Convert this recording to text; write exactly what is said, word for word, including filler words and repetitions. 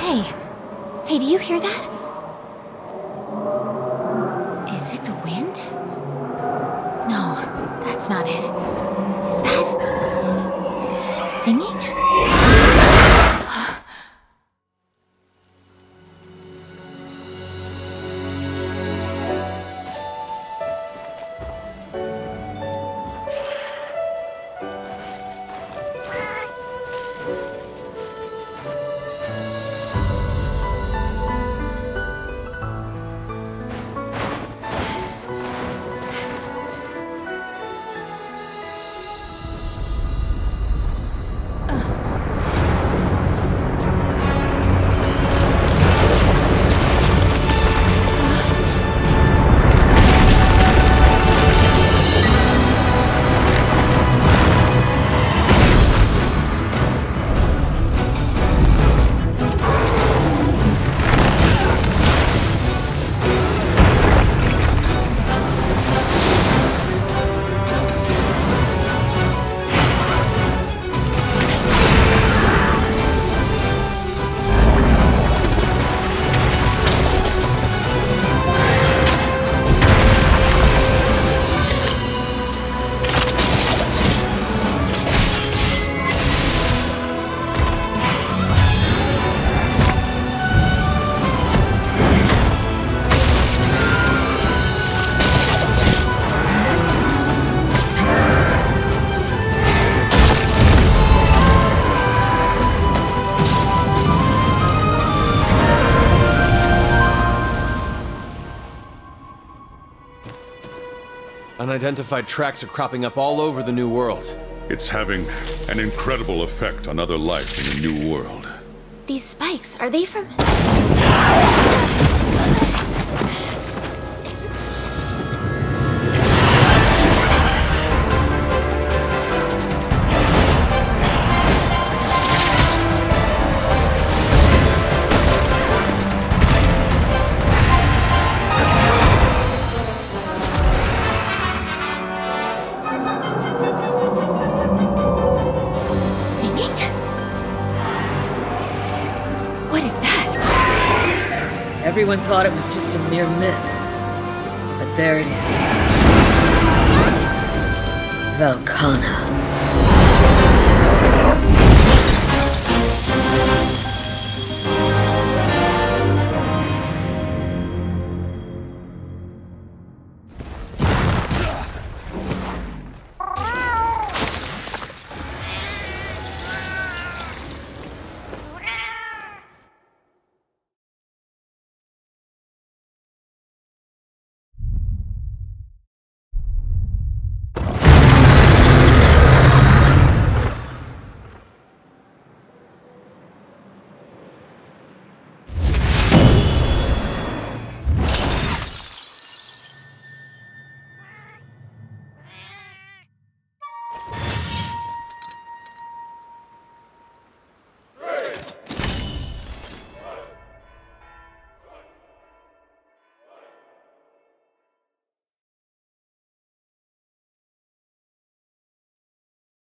Hey. Hey, do you hear that? Is it the wind? No, that's not it. Is that... singing? Unidentified tracks are cropping up all over the New World. It's having an incredible effect on other life in the New World. These spikes, are they from... What is that? Everyone thought it was just a mere myth. But there it is. Velkhana.